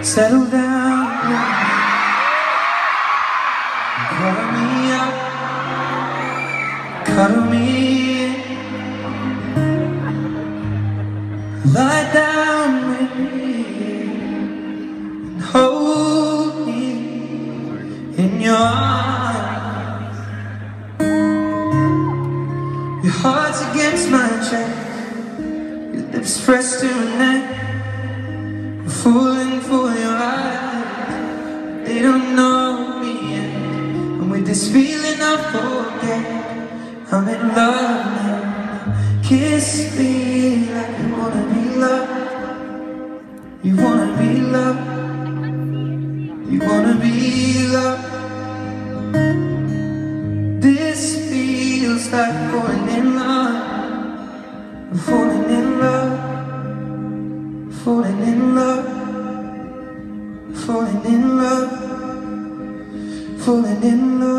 Settle down, cuddle me up, cuddle me in. Lie down with me and hold me in your arms. Your heart's against my chest, your lips pressed to my neck. I'm falling for your eyes, they don't know me yet. And with this feeling I forget I'm in love now. Kiss me like you wanna be loved. You wanna be loved. You wanna be loved. This feels like falling in love. I'm falling in love. Falling in love. Falling in love. Falling in love.